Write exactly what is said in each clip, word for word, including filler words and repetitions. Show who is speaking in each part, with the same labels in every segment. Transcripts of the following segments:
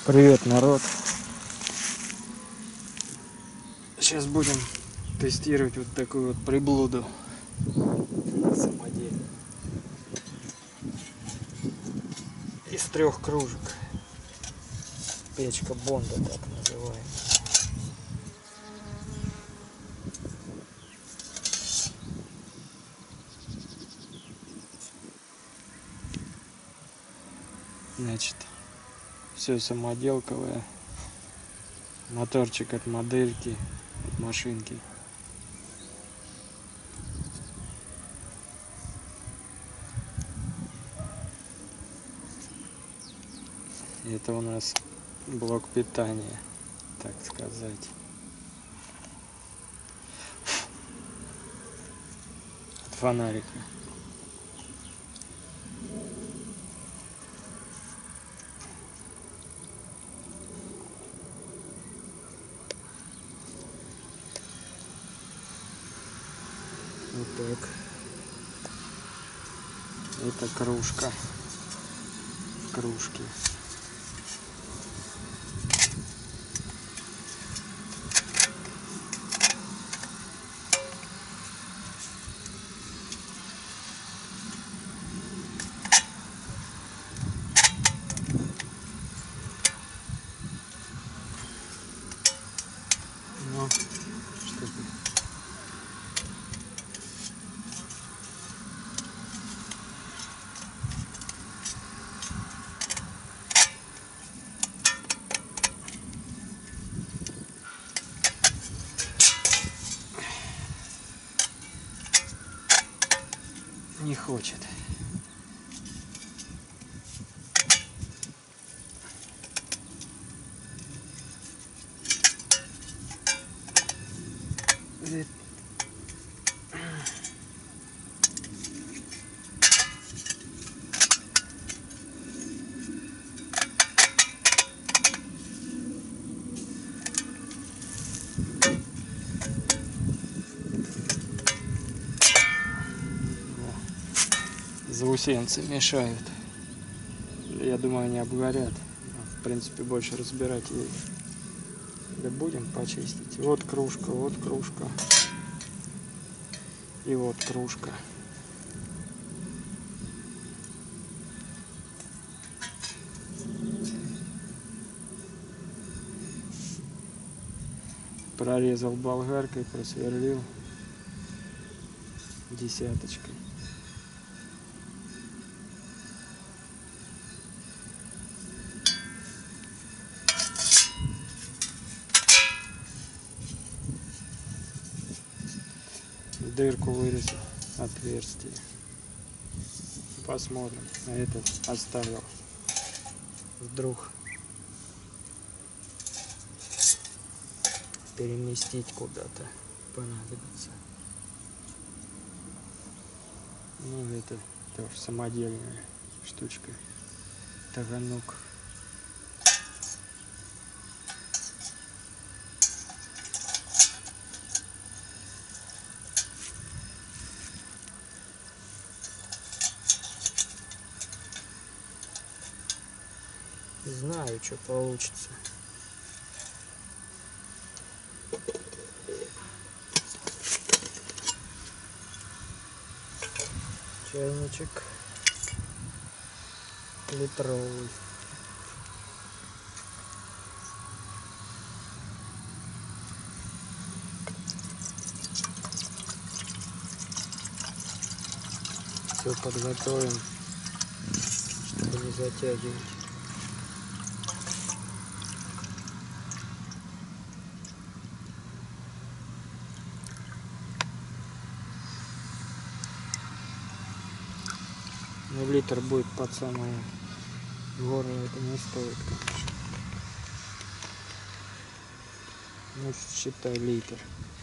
Speaker 1: Привет, народ! Сейчас будем тестировать вот такую вот приблуду самодельную из трех кружек. Печка Бонда, так называемая. Значит, все самоделковое. Моторчик от модельки, от машинки. Это у нас блок питания, так сказать. От фонарика. Вот так. Это кружка. Кружки. Ну, что тут? Не хочет. Заусенцы мешают. Я думаю, они обгорят. В принципе, больше разбирать и да будем почистить. Вот кружка, вот кружка. И вот кружка. Прорезал болгаркой, просверлил десяточкой. Дырку вырезал, отверстие. Посмотрим. А этот оставил. Вдруг переместить куда-то понадобится. Ну, это тоже самодельная штучка. Таганок. Знаю, что получится. Чайничек литровый. Все подготовим, чтобы не затягивать. Но литр будет под самое горло, это не стоит, конечно. Ну, считай литр.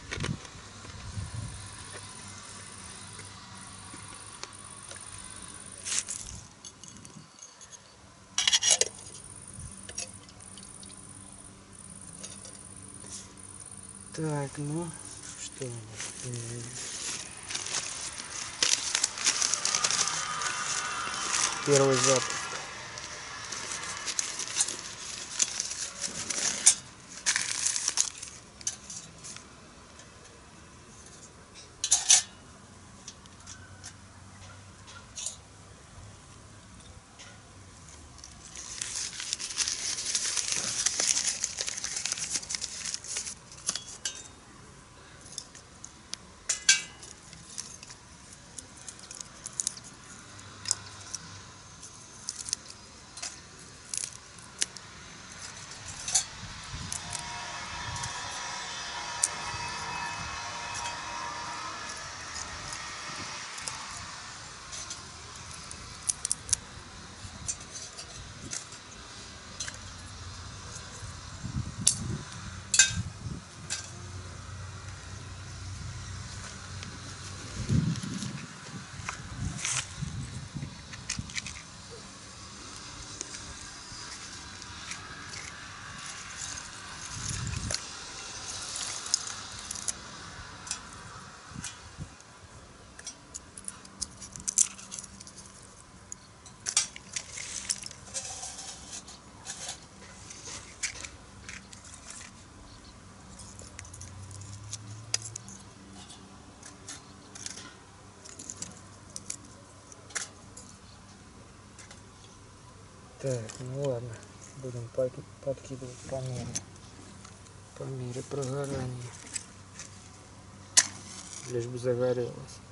Speaker 1: Так, ну что у нас? Первый запуск. Так, ну ладно, будем подкидывать по мере, по мере прогорания, лишь бы загорелось.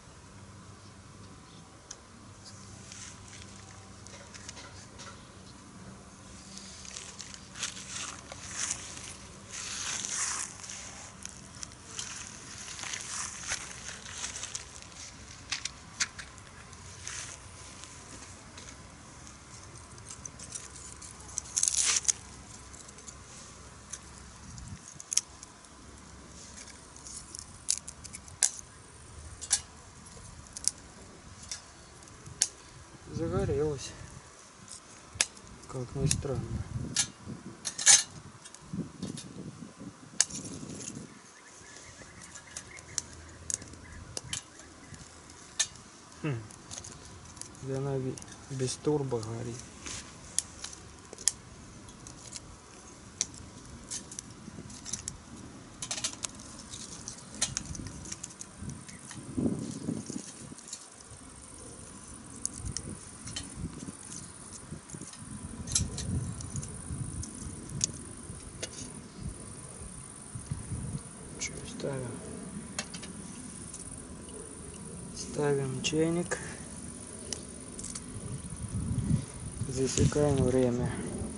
Speaker 1: Загорелось, как ни странно. Хм. Да она без турбо горит. Ставим. Ставим чайник. Засекаем время.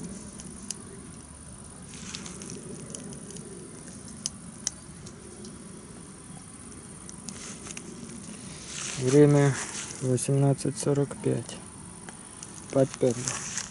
Speaker 1: Время восемнадцать сорок пять. Подперли.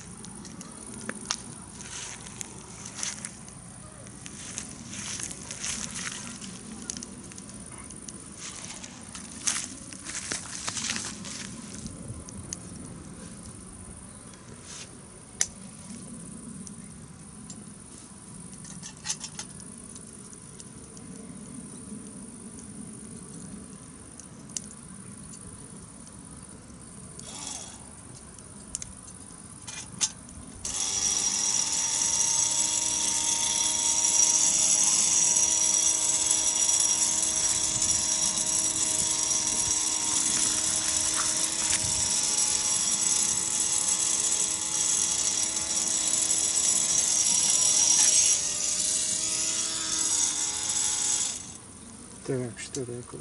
Speaker 1: Так, что такое?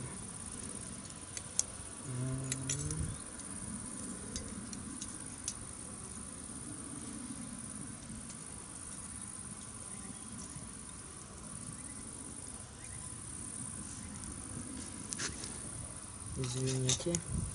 Speaker 1: Извините.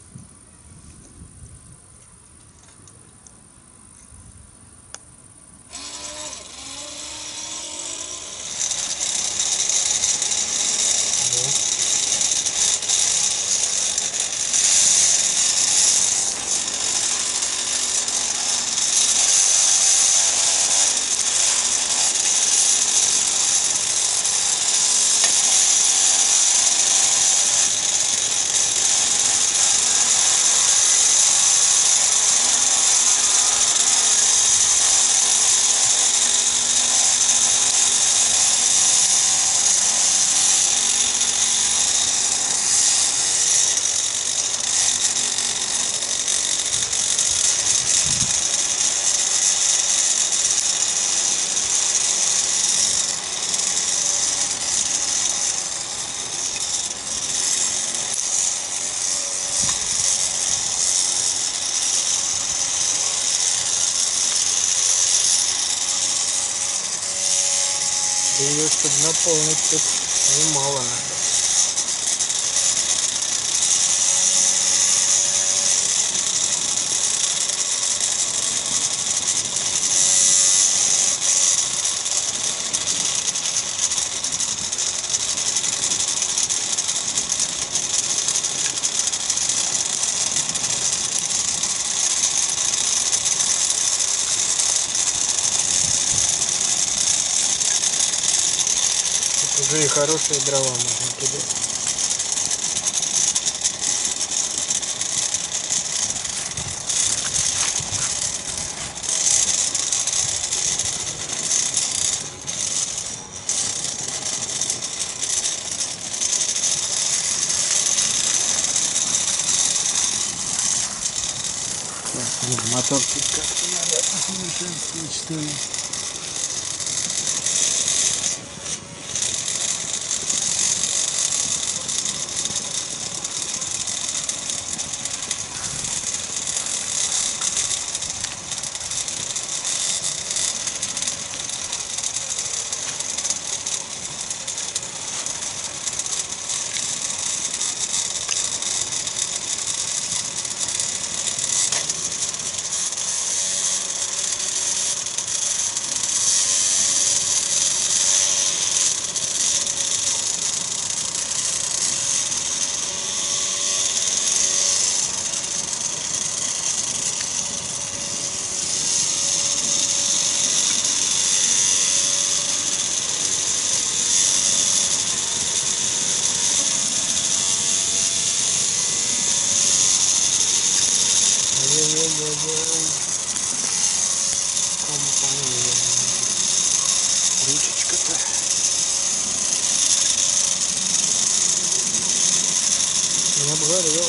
Speaker 1: Ее, чтобы наполнить, тут немало надо. Уже и хорошие дрова можно кидать. Так, ну, мотор тут как-то надо Усовершенствовать, что ли? Ручечка-то. Не обгорел.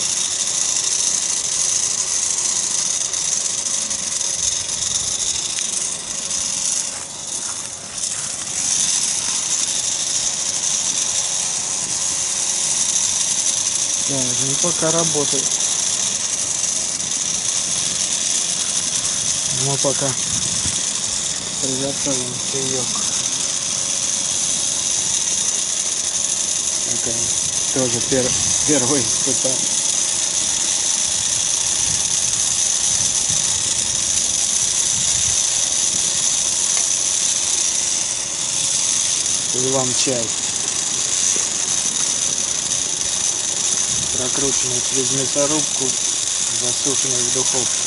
Speaker 1: Так, ну пока работает. Мы пока приготовим чаек. Такая тоже пер, первый испытание. И вам чай. Прокрученный через мясорубку, засушенный в духовке.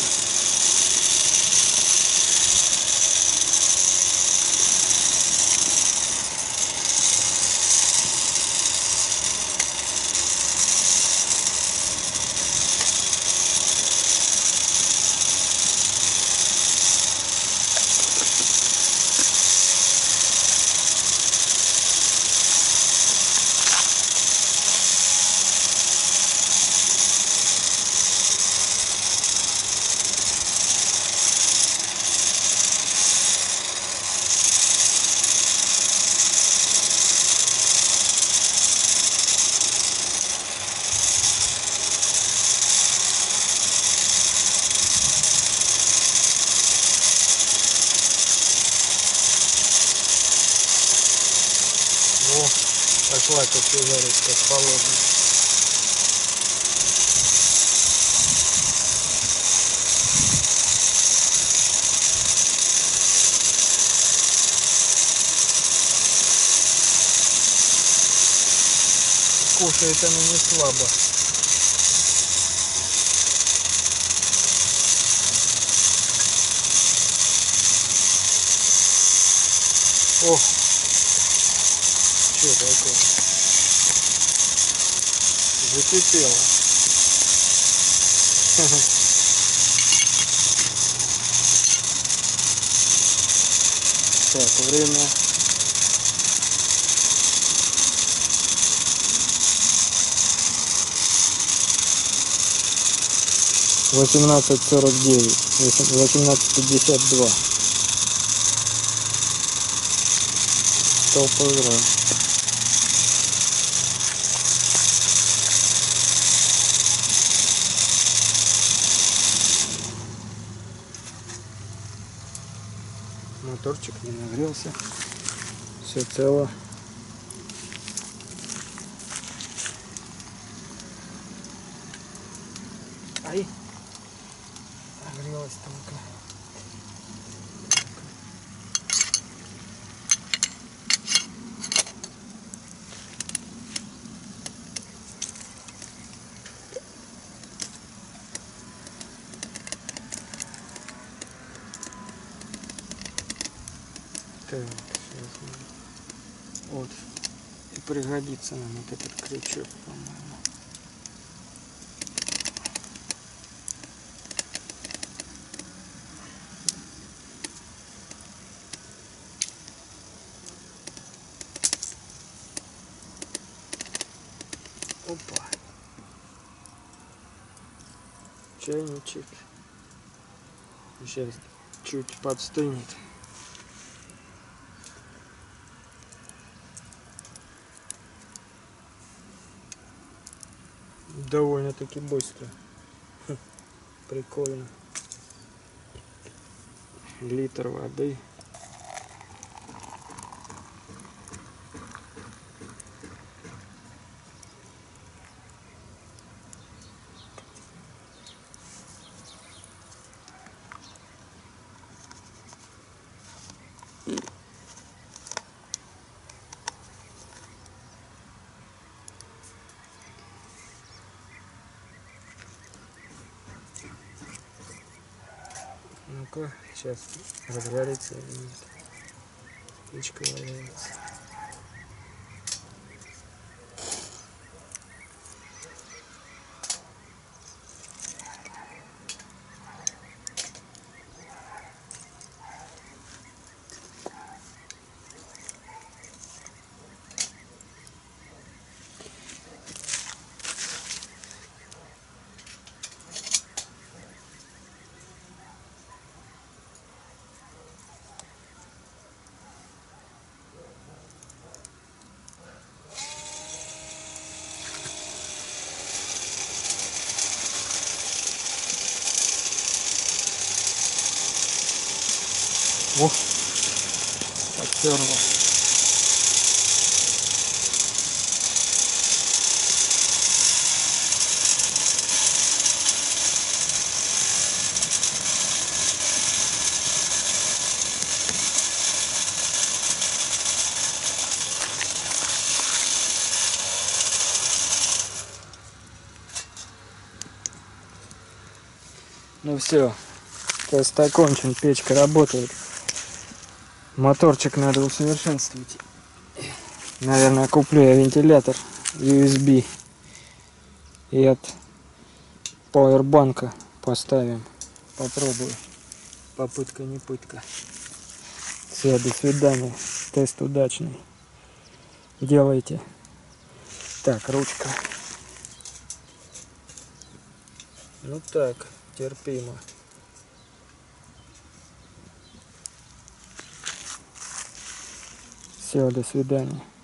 Speaker 1: О, пошла кофеварить, как положено. Кушает она не слабо. О! Что такое? Закипело. Так, время. восемнадцать сорок девять. восемнадцать пятьдесят два. Топ игра. Моторчик не нагрелся. Все цело. Ай! Нагрелась только. Так, сейчас мы... Вот. И пригодится нам вот этот крючок, по-моему. Опа. Чайничек. Сейчас чуть подстынет. Довольно-таки быстро. Хм, прикольно. Литр воды. Ну-ка, сейчас разгорится или нет. Печка валяется. Ох, подтерло. Ну все, тест окончен, печка работает. Моторчик надо усовершенствовать. Наверное, куплю я вентилятор ю эс би и от пауэрбанка поставим. Попробую. Попытка не пытка. Все, до свидания. Тест удачный. Делайте. Так, ручка. Ну так, терпимо. Все, до свидания.